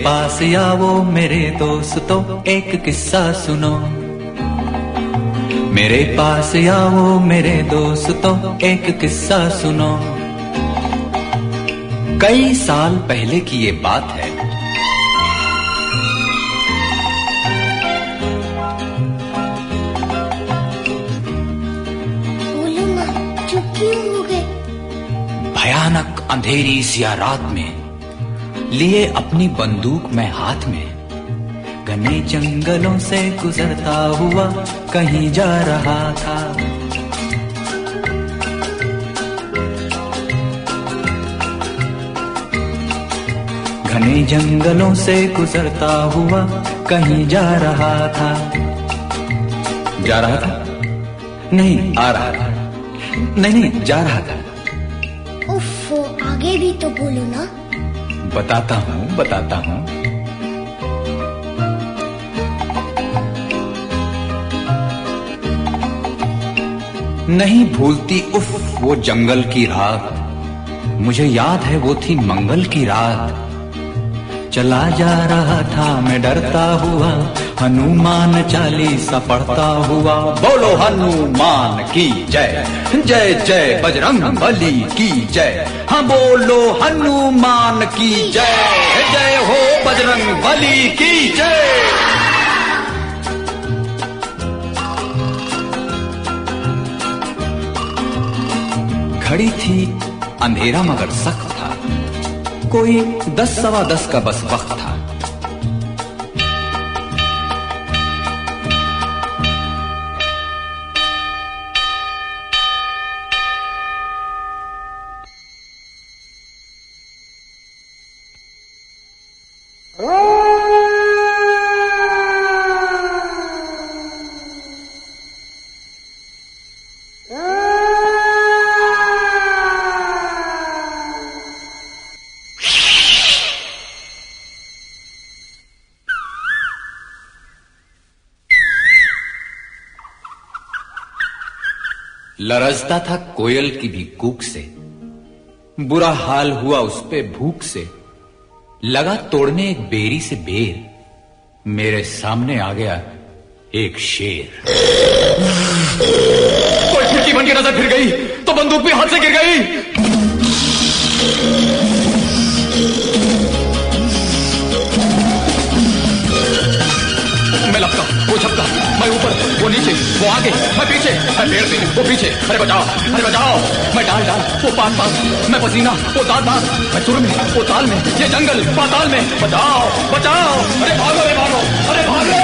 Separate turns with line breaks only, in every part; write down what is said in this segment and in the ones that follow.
पास आओ मेरे दोस्तों, एक किस्सा सुनो। मेरे पास आओ मेरे दोस्तों, एक किस्सा सुनो। कई साल पहले की ये बात है।
बोलो ना, चुप क्यों हो गए?
भयानक अंधेरी सी रात में लिए अपनी बंदूक मैं हाथ में, घने जंगलों से गुजरता हुआ कहीं जा रहा था। घने जंगलों से गुजरता हुआ कहीं जा रहा था। जा रहा था? नहीं, आ रहा था। नहीं, जा रहा था।
उफ, आगे भी तो बोलो ना।
बताता हूँ। नहीं भूलती उफ वो जंगल की रात, मुझे याद है वो थी मंगल की रात। चला जा रहा था मैं डरता हुआ, हनुमान चालीसा पढ़ता हुआ। बोलो हनुमान की जय, जय जय बजरंग बली की जय। हाँ बोलो हनुमान की जय, जय हो बजरंग बली की जय। घड़ी थी अंधेरा मगर सख्त था, कोई 10 सवा 10 का बस वक्त था। लरजता था कोयल की भी कूक से, बुरा हाल हुआ उस पे भूख से। लगा तोड़ने एक बेरी से बेर, मेरे सामने आ गया एक शेर। कोई खिड़की बन के नजर फिर गई तो बंदूक भी हाथ से गिर गई। मैं लपका, वो झपका, मैं ऊपर, वो नीचे, वो आगे, मैं पीछे, मैं पेड़ पे, वो पीछे। अरे बचाओ, अरे बचाओ। मैं डाल डाल, वो पात पात, मैं पसीना, वो दांत दांत, मैं सुर में, वो ताल में, ये जंगल पाताल में। बचाओ, बचाओ। अरे भागो, अरे भागो, अरे भागो।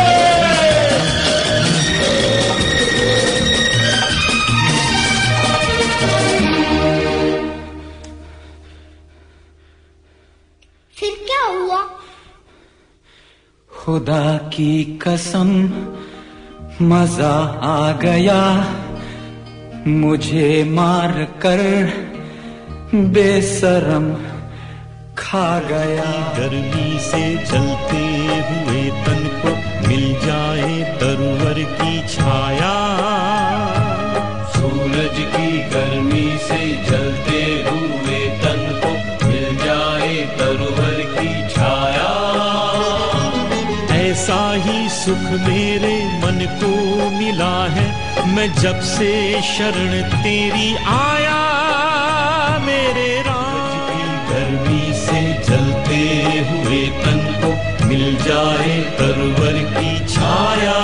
फिर क्या हुआ?
खुदा की कसम मजा आ गया, मुझे मार कर बेशरम खा गया।
गर्मी से जलते हुए तन को मिल जाए तरवर की छाया।
सूरज की गर्मी से जलते हुए तन को मिल जाए तरवर की छाया।
ऐसा ही सुख मेरे मन को मिला है, मैं जब से शरण तेरी आया। मेरे राज
की गर्मी से जलते हुए तन को मिल जाए तरवर की छाया।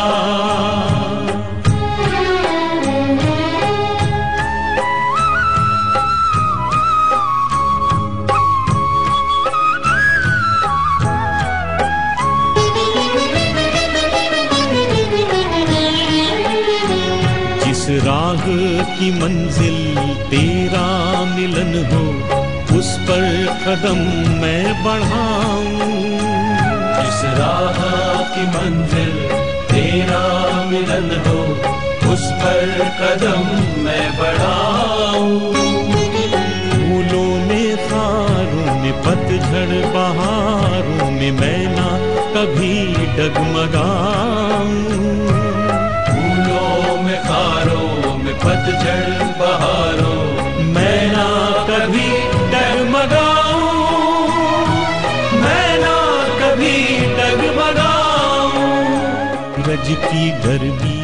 राह की मंजिल तेरा मिलन हो, उस पर कदम मैं बढ़ाऊं।
जिस राह की मंजिल तेरा मिलन हो, उस पर कदम मैं बढ़ाऊं।
फूलों में खारों में पतझड़ बहारों में मैं ना कभी डगमगाऊं।
फूलों में खारों में पतझड़ बहारों मैं ना कभी डगमगाऊं। मैं ना कभी
आज की गर्मी